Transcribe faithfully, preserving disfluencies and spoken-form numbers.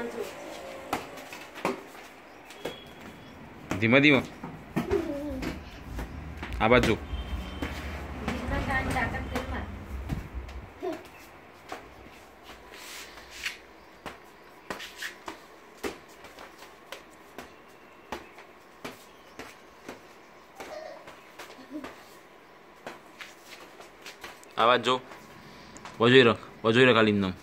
धीमा धीमा आ बाजू आवाज जो वजोई रख वजोई रख खाली एकदम